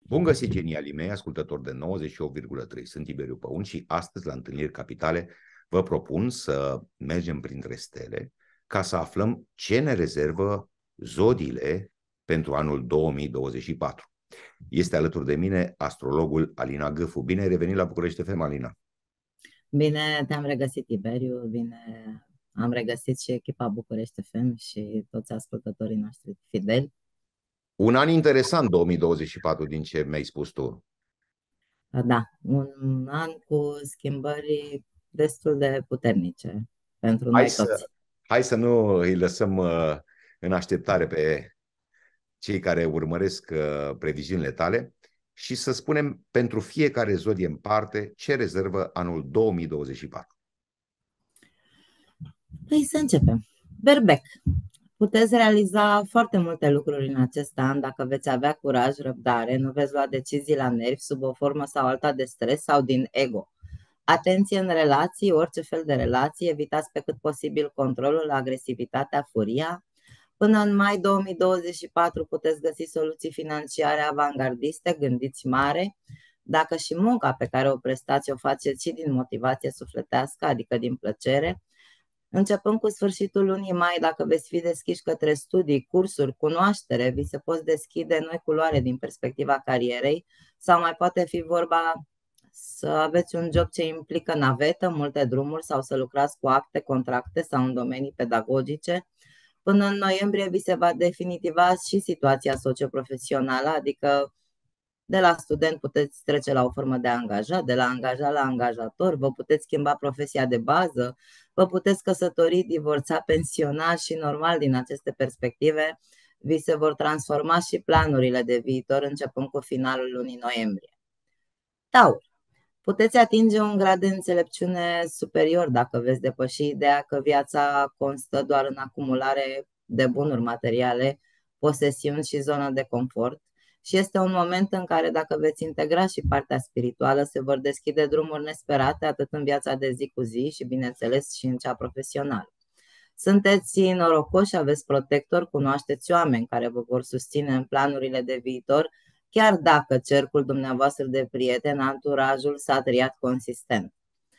Bun găsit, genialii mei, ascultători de 98,3. Sunt Tiberiu Păun și astăzi, la Întâlniri Capitale, vă propun să mergem printre stele ca să aflăm ce ne rezervă zodiile pentru anul 2024. Este alături de mine astrologul Alina Gâfu. Bine ai revenit la București FM, Alina! Bine te-am regăsit, Tiberiu, bine am regăsit și echipa București FM și toți ascultătorii noștri fideli. Un an interesant 2024 din ce mi-ai spus tu. Da, un an cu schimbări destul de puternice pentru Hai noi să, toți. hai să nu îi lăsăm în așteptare pe cei care urmăresc previziunile tale și să spunem pentru fiecare zodie în parte ce rezervă anul 2024. Păi să începem. Berbec. Puteți realiza foarte multe lucruri în acest an dacă veți avea curaj, răbdare, nu veți lua decizii la nervi, sub o formă sau alta de stres sau din ego. Atenție în relații, orice fel de relații, evitați pe cât posibil controlul, agresivitatea, furia. Până în mai 2024 puteți găsi soluții financiare avangardiste, gândiți mare. Dacă și munca pe care o prestați o faceți și din motivație sufletească, adică din plăcere, începând cu sfârșitul lunii mai, dacă veți fi deschiși către studii, cursuri, cunoaștere, vi se pot deschide noi culoare din perspectiva carierei sau mai poate fi vorba să aveți un job ce implică navetă, multe drumuri sau să lucrați cu acte, contracte sau în domenii pedagogice. Până în noiembrie vi se va definitiva și situația socioprofesională, adică de la student puteți trece la o formă de angajat, de la angajat la angajator, vă puteți schimba profesia de bază, vă puteți căsători, divorța, pensiona și normal din aceste perspective vi se vor transforma și planurile de viitor începând cu finalul lunii noiembrie. Taur. Puteți atinge un grad de înțelepciune superior dacă veți depăși ideea că viața constă doar în acumulare de bunuri materiale, posesiuni și zonă de confort și este un moment în care dacă veți integra și partea spirituală se vor deschide drumuri nesperate atât în viața de zi cu zi și bineînțeles și în cea profesională. Sunteți norocoși, aveți protectori, cunoașteți oameni care vă vor susține în planurile de viitor, chiar dacă cercul dumneavoastră de prieteni, anturajul s-a triat consistent.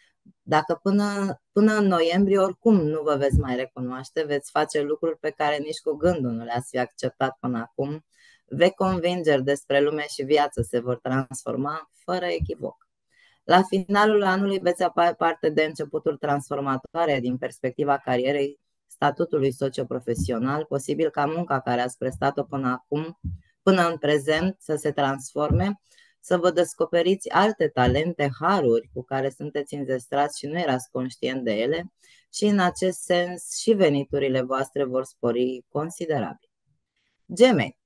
Dacă până în noiembrie oricum nu vă veți mai recunoaște, veți face lucruri pe care nici cu gândul nu le-ați fi acceptat până acum, vechi convingeri despre lume și viață se vor transforma fără echivoc. La finalul anului veți avea parte de începuturi transformatoare din perspectiva carierei, statutului socioprofesional, posibil ca munca care ați prestat-o până acum, până în prezent, să se transforme, să vă descoperiți alte talente, haruri cu care sunteți înzestrați și nu erați conștient de ele și în acest sens și veniturile voastre vor spori considerabil. Gemeni.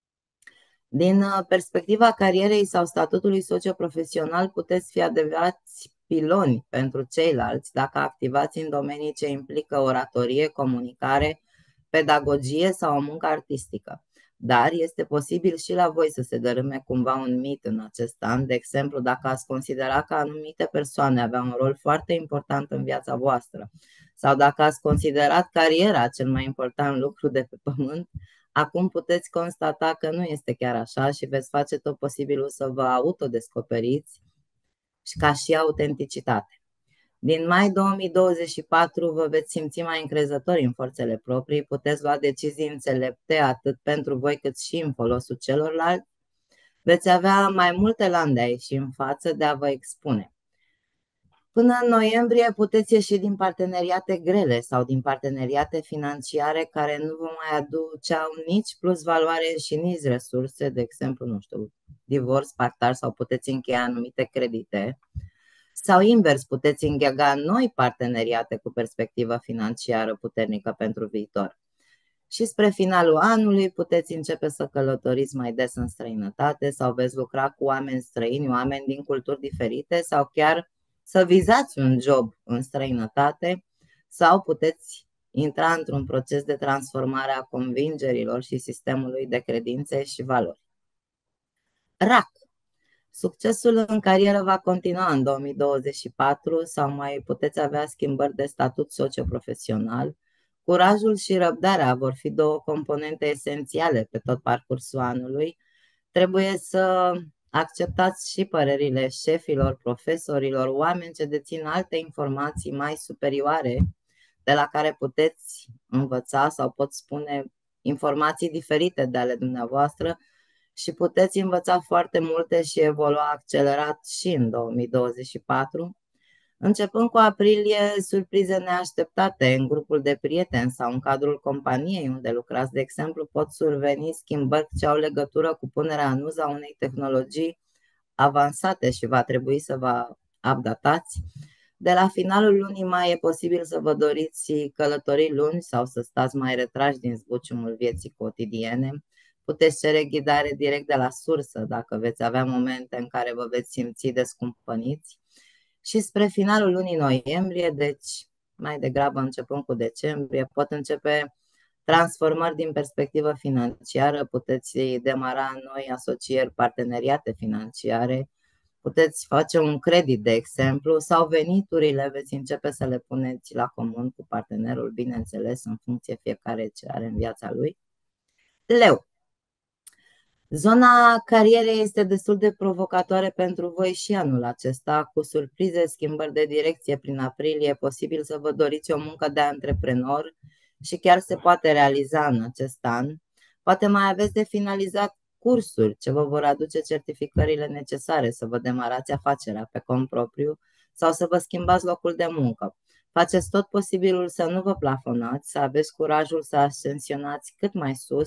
Din perspectiva carierei sau statutului socioprofesional puteți fi adevărați piloni pentru ceilalți dacă activați în domenii ce implică oratorie, comunicare, pedagogie sau o muncă artistică. Dar este posibil și la voi să se dărâme cumva un mit în acest an, de exemplu dacă ați considera că anumite persoane aveau un rol foarte important în viața voastră sau dacă ați considerat cariera cel mai important lucru de pe pământ. Acum puteți constata că nu este chiar așa și veți face tot posibilul să vă autodescoperiți și ca și autenticitate. Din mai 2024 vă veți simți mai încrezători în forțele proprii, puteți lua decizii înțelepte atât pentru voi cât și în folosul celorlalți, veți avea mai multe lande a ieși în față de a vă expune. Până în noiembrie puteți ieși din parteneriate grele sau din parteneriate financiare care nu vă mai aduceau nici plus valoare și nici resurse, de exemplu, nu știu, divorț, partaj sau puteți încheia anumite credite. Sau invers, puteți înghega noi parteneriate cu perspectivă financiară puternică pentru viitor. Și spre finalul anului puteți începe să călătoriți mai des în străinătate sau veți lucra cu oameni străini, oameni din culturi diferite sau chiar să vizați un job în străinătate sau puteți intra într-un proces de transformare a convingerilor și sistemului de credințe și valori. Rac. Succesul în carieră va continua în 2024 sau mai puteți avea schimbări de statut socioprofesional. Curajul și răbdarea vor fi două componente esențiale pe tot parcursul anului Trebuie să acceptați și părerile șefilor, profesorilor, oameni ce dețin alte informații mai superioare de la care puteți învăța sau pot spune informații diferite de ale dumneavoastră și puteți învăța foarte multe și evolua accelerat și în 2024. Începând cu aprilie, surprize neașteptate în grupul de prieteni sau în cadrul companiei unde lucrați, de exemplu, pot surveni schimbări ce au legătură cu punerea în uz a unei tehnologii avansate și va trebui să vă updatați. De la finalul lunii mai e posibil să vă doriți călătorii lungi sau să stați mai retrași din zbuciumul vieții cotidiene. Puteți cere ghidare direct de la sursă dacă veți avea momente în care vă veți simți descumpăniți. Și spre finalul lunii noiembrie, deci mai degrabă începând cu decembrie, pot începe transformări din perspectivă financiară, puteți demara noi asocieri, parteneriate financiare, puteți face un credit, de exemplu, sau veniturile veți începe să le puneți la comun cu partenerul, bineînțeles, în funcție fiecare ce are în viața lui. Leu. Zona carierei este destul de provocatoare pentru voi și anul acesta, cu surprize, schimbări de direcție prin aprilie, e posibil să vă doriți o muncă de antreprenor și chiar se poate realiza în acest an. Poate mai aveți de finalizat cursuri ce vă vor aduce certificările necesare să vă demarați afacerea pe cont propriu sau să vă schimbați locul de muncă. Faceți tot posibilul să nu vă plafonați, să aveți curajul să ascensionați cât mai sus.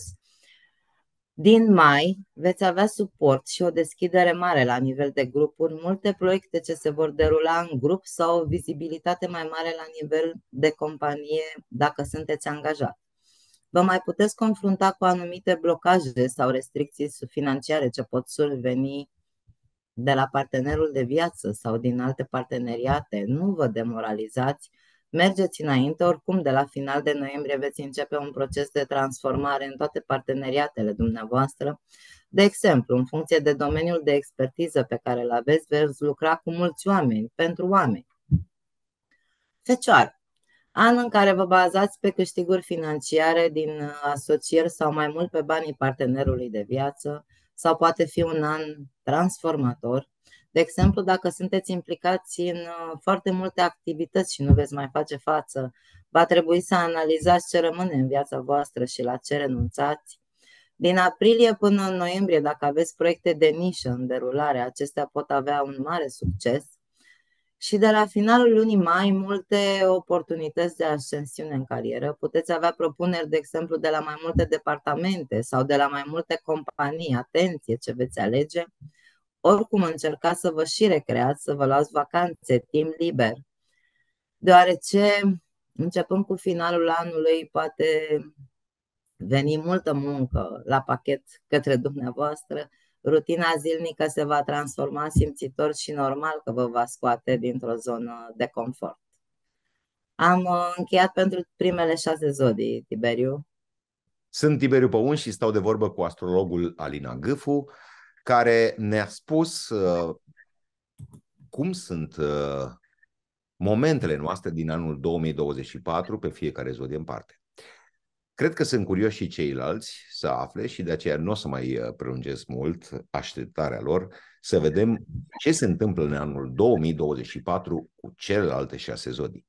Din mai veți avea suport și o deschidere mare la nivel de grupuri, multe proiecte ce se vor derula în grup sau o vizibilitate mai mare la nivel de companie dacă sunteți angajat. Vă mai puteți confrunta cu anumite blocaje sau restricții financiare ce pot surveni de la partenerul de viață sau din alte parteneriate. Nu vă demoralizați, mergeți înainte, oricum de la final de noiembrie veți începe un proces de transformare în toate parteneriatele dumneavoastră. De exemplu, în funcție de domeniul de expertiză pe care îl aveți, veți lucra cu mulți oameni, pentru oameni. Fecioară. An în care vă bazați pe câștiguri financiare din asocieri sau mai mult pe banii partenerului de viață, sau poate fi un an transformator. De exemplu, dacă sunteți implicați în foarte multe activități și nu veți mai face față, va trebui să analizați ce rămâne în viața voastră și la ce renunțați. Din aprilie până în noiembrie, dacă aveți proiecte de nișă în derulare, acestea pot avea un mare succes. Și de la finalul lunii mai, multe oportunități de ascensiune în carieră. Puteți avea propuneri, de exemplu, de la mai multe departamente sau de la mai multe companii. Atenție ce veți alege. Oricum încercați să vă și recreați, să vă luați vacanțe, timp liber. Deoarece, începând cu finalul anului, poate veni multă muncă la pachet către dumneavoastră. Rutina zilnică se va transforma simțitor și normal că vă va scoate dintr-o zonă de confort. Am încheiat pentru primele 6 zodii, Tiberiu. Sunt Tiberiu Păun și stau de vorbă cu astrologul Alina Gâfu, care ne-a spus cum sunt momentele noastre din anul 2024 pe fiecare zodie în parte. Cred că sunt curioși și ceilalți să afle și de aceea nu o să mai prelungesc mult așteptarea lor să vedem ce se întâmplă în anul 2024 cu celelalte 6 zodii.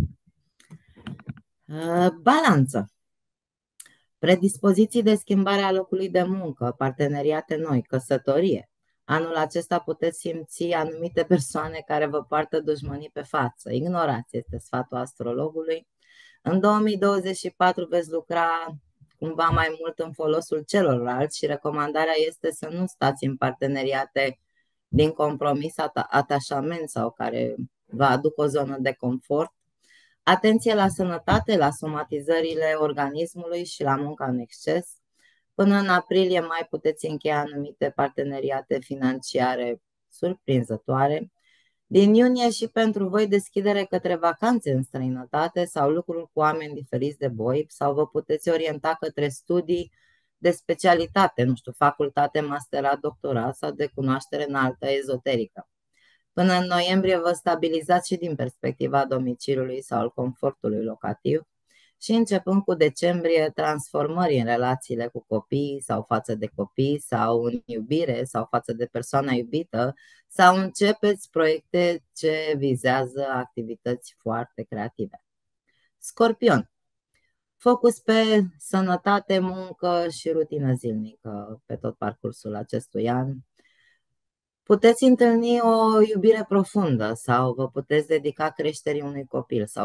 Balanță. Predispoziții de schimbare a locului de muncă, parteneriate noi, căsătorie. Anul acesta puteți simți anumite persoane care vă poartă dușmănii pe față. Ignorați, este sfatul astrologului. În 2024 veți lucra cumva mai mult în folosul celorlalți și recomandarea este să nu stați în parteneriate din compromis, atașament sau care vă aduc o zonă de confort. Atenție la sănătate, la somatizările organismului și la munca în exces. Până în aprilie mai puteți încheia anumite parteneriate financiare surprinzătoare. Din iunie și pentru voi deschidere către vacanțe în străinătate sau lucruri cu oameni diferiți de voi sau vă puteți orienta către studii de specialitate, nu știu, facultate, masterat, doctorat sau de cunoaștere înaltă ezoterică. Până în noiembrie vă stabilizați și din perspectiva domiciliului sau al confortului locativ și începând cu decembrie, transformări în relațiile cu copii sau față de copii sau în iubire sau față de persoana iubită sau începeți proiecte ce vizează activități foarte creative. Scorpion. Focus pe sănătate, muncă și rutină zilnică pe tot parcursul acestui an. Puteți întâlni o iubire profundă sau vă puteți dedica creșterii unui copil sau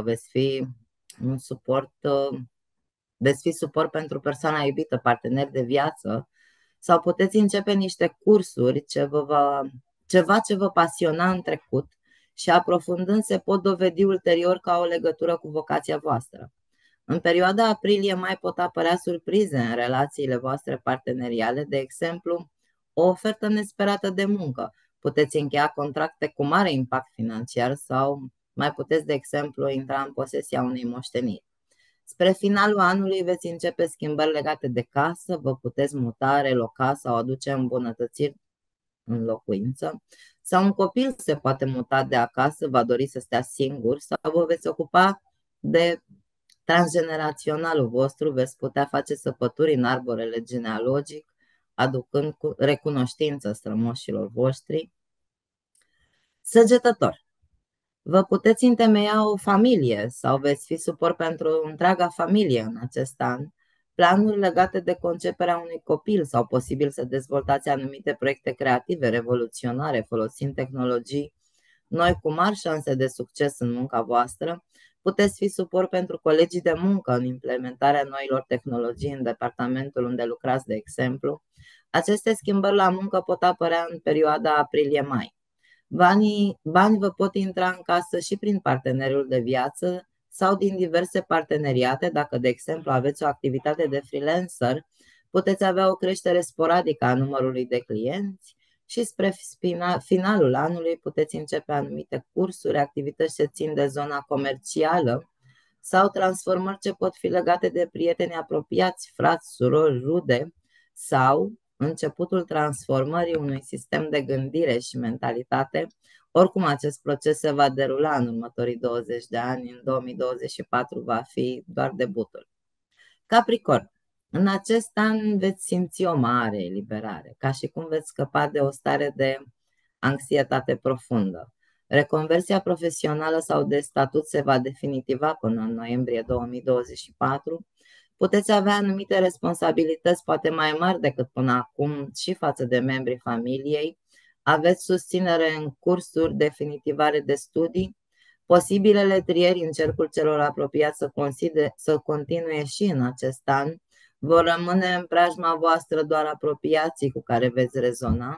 veți fi suport pentru persoana iubită, partener de viață, sau puteți începe niște cursuri ceva ce vă pasiona în trecut și aprofundând se pot dovedi ulterior ca o legătură cu vocația voastră. În perioada aprilie-mai pot apărea surprize în relațiile voastre parteneriale, de exemplu, o ofertă nesperată de muncă. Puteți încheia contracte cu mare impact financiar sau mai puteți, de exemplu, intra în posesia unei moșteniri. Spre finalul anului veți începe schimbări legate de casă, vă puteți muta, reloca sau aduce îmbunătățiri în locuință, sau un copil se poate muta de acasă, va dori să stea singur sau vă veți ocupa de transgeneraționalul vostru, veți putea face săpături în arborele genealogic, aducând recunoștință strămoșilor voștri. Săgetător. Vă puteți întemeia o familie sau veți fi suport pentru întreaga familie în acest an. Planuri legate de conceperea unui copil sau posibil să dezvoltați anumite proiecte creative, revoluționare, folosind tehnologii noi cu mari șanse de succes în munca voastră. Puteți fi suport pentru colegii de muncă în implementarea noilor tehnologii în departamentul unde lucrați, de exemplu. Aceste schimbări la muncă pot apărea în perioada aprilie-mai. Bani vă pot intra în casă și prin partenerul de viață sau din diverse parteneriate. Dacă, de exemplu, aveți o activitate de freelancer, puteți avea o creștere sporadică a numărului de clienți și spre finalul anului puteți începe anumite cursuri, activități ce țin de zona comercială sau transformări ce pot fi legate de prieteni apropiați, frați, surori, rude sau începutul transformării unui sistem de gândire și mentalitate. Oricum, acest proces se va derula în următorii 20 de ani, în 2024 va fi doar debutul. Capricorn. În acest an veți simți o mare eliberare, ca și cum veți scăpa de o stare de anxietate profundă. Reconversia profesională sau de statut se va definitiva până în noiembrie 2024. Puteți avea anumite responsabilități poate mai mari decât până acum și față de membrii familiei. Aveți susținere în cursuri, definitivare de studii. Posibilele trieri în cercul celor apropiați să continue și în acest an. Vor rămâne în preajma voastră doar apropiații cu care veți rezona.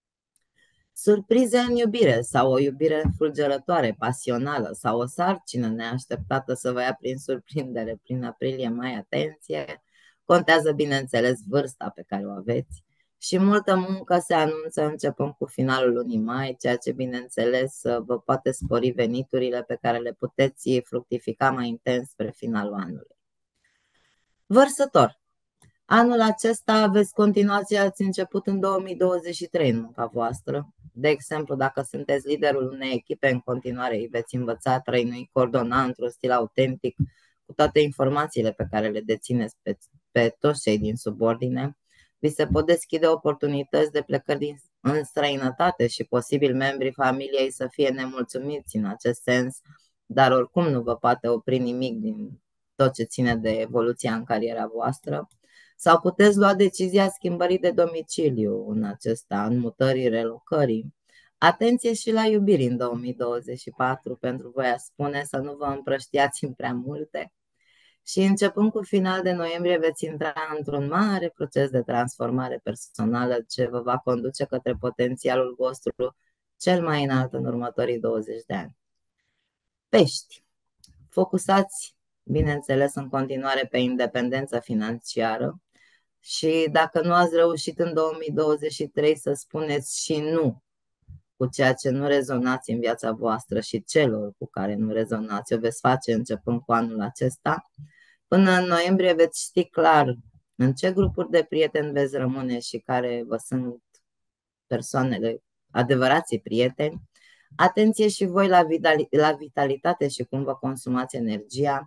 Surprize în iubire sau o iubire fulgerătoare, pasională sau o sarcină neașteptată să vă ia prin surprindere prin aprilie-mai, atenție. Contează, bineînțeles, vârsta pe care o aveți și multă muncă se anunță începând cu finalul lunii mai, ceea ce, bineînțeles, vă poate spori veniturile pe care le puteți fructifica mai intens spre finalul anului. Vărsător. Anul acesta veți continua ce ați început în 2023 în munca voastră. De exemplu, dacă sunteți liderul unei echipe, în continuare îi veți învăța, trăinui, coordona într-un stil autentic cu toate informațiile pe care le dețineți pe toți cei din subordine. Vi se pot deschide oportunități de plecări în străinătate și posibil membrii familiei să fie nemulțumiți în acest sens, dar oricum nu vă poate opri nimic din tot ce ține de evoluția în cariera voastră. Sau puteți lua decizia schimbării de domiciliu în acest an, mutării, relocării. Atenție și la iubiri în 2024, pentru voi a spune să nu vă împrăștiați în prea multe. Și începând cu final de noiembrie veți intra într-un mare proces de transformare personală ce vă va conduce către potențialul vostru cel mai înalt în următorii 20 de ani. Pești. Focusați, bineînțeles, în continuare pe independență financiară. Și dacă nu ați reușit în 2023 să spuneți și nu cu ceea ce nu rezonați în viața voastră și celor cu care nu rezonați, o veți face începând cu anul acesta. Până în noiembrie veți ști clar în ce grupuri de prieteni veți rămâne și care vă sunt persoanele, adevărații prieteni. Atenție și voi la vitalitate și cum vă consumați energia.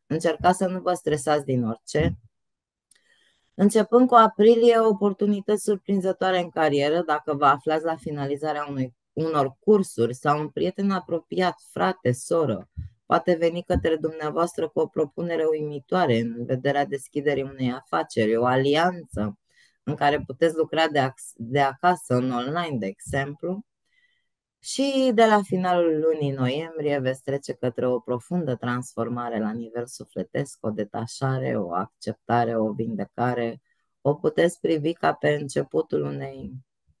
Încercați să nu vă stresați din orice. Începând cu aprilie, oportunități surprinzătoare în carieră, dacă vă aflați la finalizarea unor cursuri sau un prieten apropiat, frate, soră, poate veni către dumneavoastră cu o propunere uimitoare în vederea deschiderii unei afaceri, o alianță în care puteți lucra de acasă, în online, de exemplu. Și de la finalul lunii noiembrie veți trece către o profundă transformare la nivel sufletesc, o detașare, o acceptare, o vindecare. O puteți privi ca pe începutul unei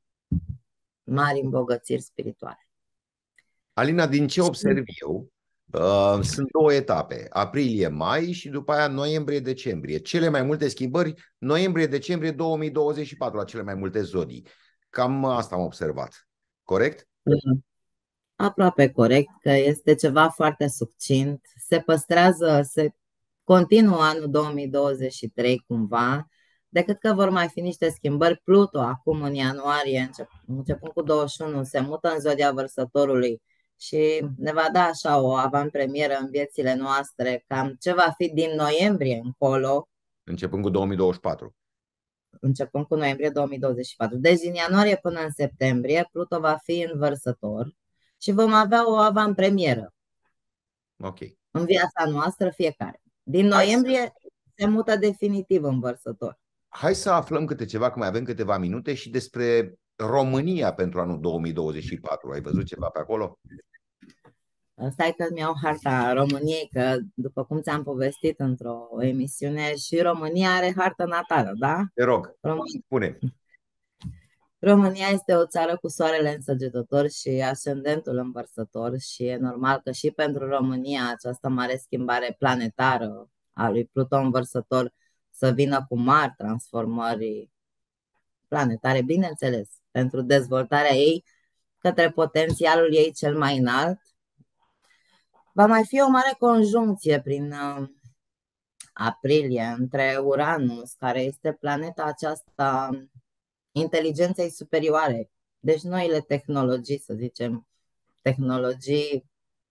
mari îmbogățiri spirituale. Alina, din ce observ eu, sunt două etape, aprilie-mai și după aia noiembrie-decembrie. Cele mai multe schimbări, noiembrie-decembrie 2024, la cele mai multe zodii. Cam asta am observat. Corect? Aproape corect, că este ceva foarte succint. Se păstrează, se continuă anul 2023 cumva, decât că vor mai fi niște schimbări. Pluto acum în ianuarie, începând cu 21, se mută în zodia Vărsătorului și ne va da așa o avantpremieră în viețile noastre, cam ce va fi din noiembrie încolo, Începând cu 2024. începând cu noiembrie 2024. Deci din ianuarie până în septembrie, Pluto va fi în Vărsător și vom avea o avantpremieră Ok. în viața noastră fiecare. Din Hai noiembrie se mută definitiv în Vărsător. Hai să aflăm câte ceva, că mai avem câteva minute, și despre România pentru anul 2024. Ai văzut ceva pe acolo? Stai că mi iau harta României, că după cum ți-am povestit într-o emisiune, și România are hartă natală, da? Te rog, spune. România este o țară cu soarele în Săgetător și ascendentul în Vărsător și e normal că și pentru România această mare schimbare planetară a lui Pluton în Vărsător să vină cu mari transformări planetare, bineînțeles, pentru dezvoltarea ei către potențialul ei cel mai înalt. Va mai fi o mare conjuncție prin aprilie între Uranus, care este planeta aceasta inteligenței superioare, deci noile tehnologii, să zicem, tehnologii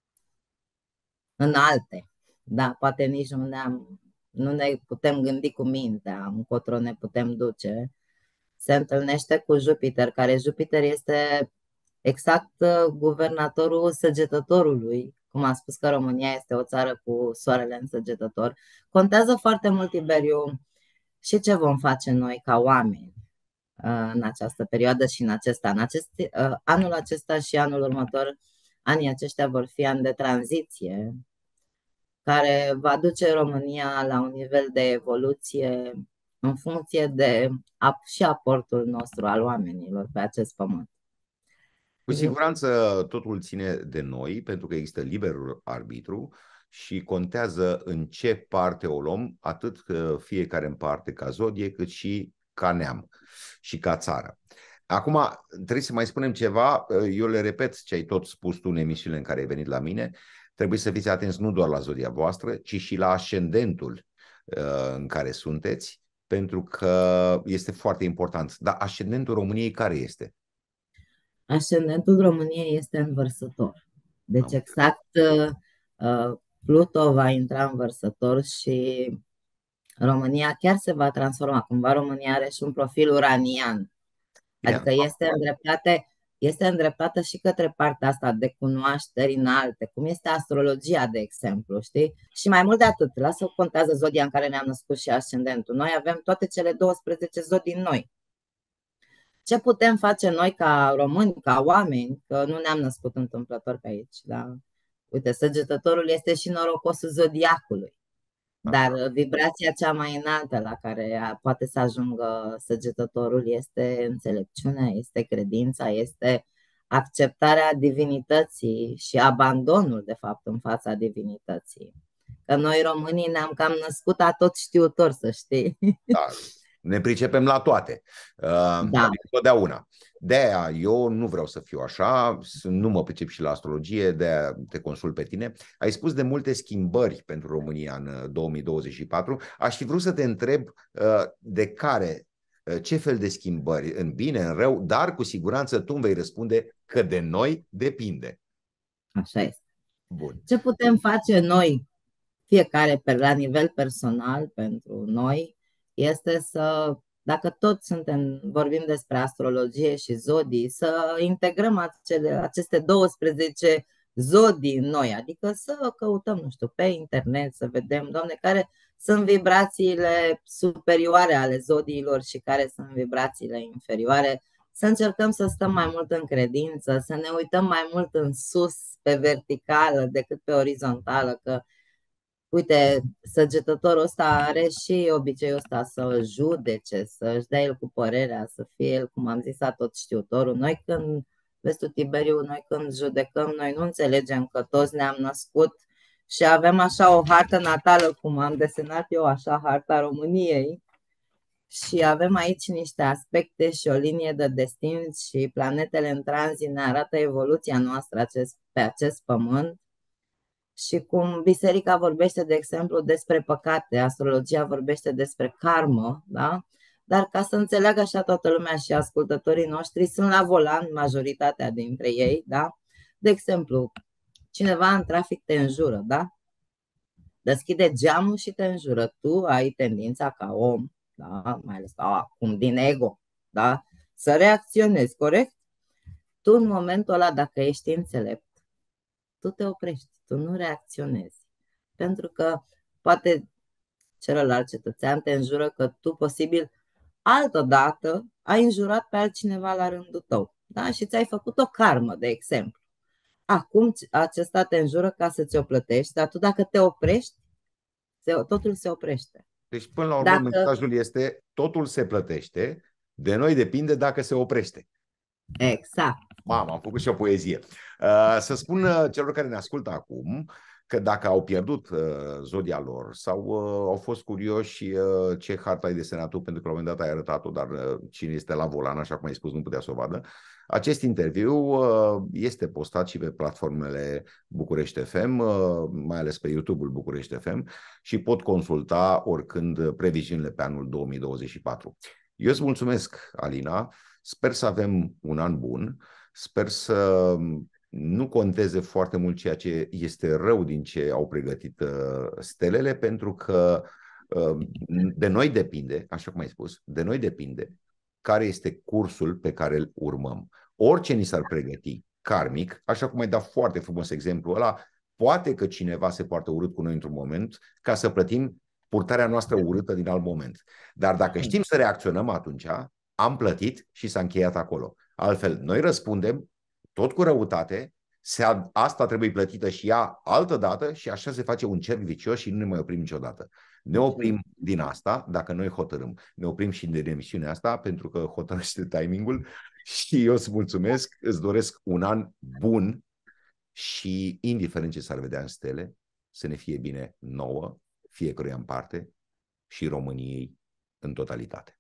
înalte, da, poate nici nu ne putem gândi cu mintea încotro ne putem duce. Se întâlnește cu Jupiter, care Jupiter este exact guvernatorul Săgetătorului, cum am spus că România este o țară cu soarele în Săgetător. Contează foarte mult, Tiberiu, și ce vom face noi ca oameni în această perioadă și în acest an. Anul acesta și anul următor, anii aceștia vor fi ani de tranziție, care va duce România la un nivel de evoluție în funcție de și aportul nostru al oamenilor pe acest pământ. Cu siguranță totul ține de noi, pentru că există liberul arbitru și contează în ce parte o luăm, atât fiecare în parte ca zodie, cât și ca neam și ca țară. Acum, trebuie să mai spunem ceva, eu le repet ce ai tot spus tu în emisiunile în care ai venit la mine, trebuie să fiți atenți nu doar la zodia voastră, ci și la ascendentul în care sunteți, pentru că este foarte important. Dar ascendentul României care este? Ascendentul României este în Vărsător. Deci exact Pluto va intra în Vărsător și România chiar se va transforma. Cumva România are și un profil uranian. Adică este îndreptată și către partea asta de cunoașteri înalte, cum este astrologia, de exemplu, știi? Și mai mult de atât, lasă contează zodia în care ne-am născut și ascendentul. Noi avem toate cele 12 zodii în noi. Ce putem face noi ca români, ca oameni, că nu ne-am născut întâmplător pe aici, da? Uite, Săgetătorul este și norocosul zodiacului. Dar vibrația cea mai înaltă la care poate să ajungă Săgetătorul este înțelepciunea, este credința, este acceptarea divinității și abandonul, de fapt, în fața divinității. Că noi românii ne-am cam născut tot știutori, să știi. Da, ne pricepem la toate. Da. Totdeauna. De-aia eu nu vreau să fiu așa, nu mă pricep și la astrologie, de-aia te consult pe tine. Ai spus de multe schimbări pentru România în 2024. Aș fi vrut să te întreb ce fel de schimbări, în bine, în rău, dar cu siguranță tu îmi vei răspunde că de noi depinde. Așa este. Bun. Ce putem face noi fiecare la nivel personal pentru noi este să, dacă tot vorbim despre astrologie și zodii, să integrăm aceste 12 zodii în noi, adică să căutăm, nu știu, pe internet, să vedem, Doamne, care sunt vibrațiile superioare ale zodiilor și care sunt vibrațiile inferioare, să încercăm să stăm mai mult în credință, să ne uităm mai mult în sus, pe verticală, decât pe orizontală, că uite, săgetătorul ăsta are și obiceiul ăsta să judece, să-și dea el cu părerea, să fie el, cum am zis, tot știutorul. Noi când, vezi tu, Tiberiu, noi când judecăm, noi nu înțelegem că toți ne-am născut și avem așa o hartă natală, cum am desenat eu așa harta României, și avem aici niște aspecte și o linie de destin și planetele în tranzit ne arată evoluția noastră pe acest pământ. Și cum biserica vorbește, de exemplu, despre păcate, astrologia vorbește despre karmă, da? Dar ca să înțeleagă așa toată lumea și ascultătorii noștri, sunt la volan majoritatea dintre ei, da? De exemplu, cineva în trafic te înjură, da? Deschide geamul și te înjură. Tu ai tendința ca om, da? Mai ales acum din ego, da? Să reacționezi, corect? Tu în momentul ăla, dacă ești înțelept, tu te oprești, tu nu reacționezi. Pentru că poate celălalt cetățean te înjură că tu posibil altădată ai înjurat pe altcineva la rândul tău, da? Și ți-ai făcut o karmă, de exemplu. Acum acesta te înjură ca să ți-o plătești, dar tu dacă te oprești, totul se oprește. Deci, până la urmă, mesajul este totul se plătește, de noi depinde dacă se oprește. Exact. Mamă, am făcut și o poezie. Să spun celor care ne ascultă acum că dacă au pierdut zodia lor sau au fost curioși ce hartă ai desenat tu, pentru că la un moment dat ai arătat-o, dar cine este la volan, așa cum ai spus, nu putea să o vadă. Acest interviu este postat și pe platformele București FM, mai ales pe YouTube-ul București FM, și pot consulta oricând previziunile pe anul 2024. Eu îți mulțumesc, Alina, sper să avem un an bun, sper să nu conteze foarte mult ceea ce este rău din ce au pregătit stelele, pentru că de noi depinde, așa cum ai spus, de noi depinde care este cursul pe care îl urmăm. Orice ni s-ar pregăti karmic, așa cum ai dat foarte frumos exemplu ăla, poate că cineva se poartă urât cu noi într-un moment ca să plătim purtarea noastră urâtă din alt moment. Dar dacă știm să reacționăm, atunci am plătit și s-a încheiat acolo. Altfel, noi răspundem tot cu răutate, asta trebuie plătită și ea altă dată și așa se face un cerc vicios și nu ne mai oprim niciodată. Ne oprim din asta dacă noi hotărâm. Ne oprim și din emisiunea asta pentru că hotărăște timingul și eu îți mulțumesc, îți doresc un an bun și indiferent ce s-ar vedea în stele, să ne fie bine nouă, fiecăruia în parte și României în totalitate.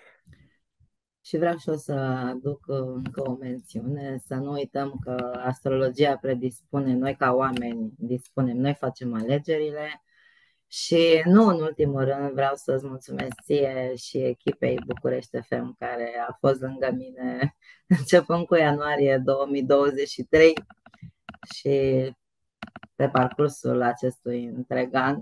Și vreau și eu să aduc încă o mențiune, să nu uităm că astrologia predispune, noi ca oameni dispunem, noi facem alegerile și nu în ultimul rând vreau să-ți mulțumesc ție și echipei București FM care a fost lângă mine începând cu ianuarie 2023 și pe parcursul acestui întreg an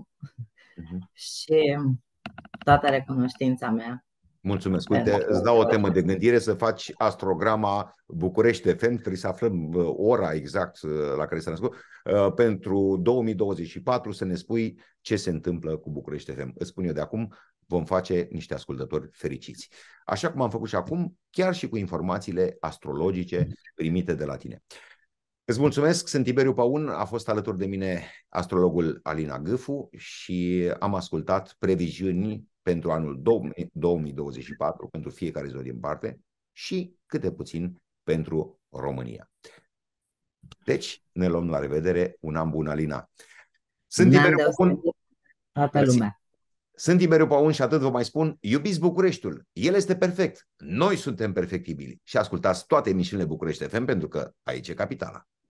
și toată recunoștința mea. Mulțumesc. Uite, îți dau o temă de gândire, să faci astrograma București FM, trebuie să aflăm ora exact la care s-a născut, pentru 2024 să ne spui ce se întâmplă cu București FM. Îți spun eu de acum, vom face niște ascultători fericiți. Așa cum am făcut și acum, chiar și cu informațiile astrologice primite de la tine. Îți mulțumesc, sunt Tiberiu Paun, a fost alături de mine astrologul Alina Gâfu și am ascultat previziuni pentru anul 2024, pentru fiecare zodie în parte și câte puțin pentru România. Deci, ne luăm la revedere, un an bun, Alina. Sunt Tiberiu Paun. Toată lumea. Sunt Tiberiu Paun și atât vă mai spun, iubiți Bucureștiul, el este perfect, noi suntem perfectibili și ascultați toate emisiunile București FM pentru că aici e capitala.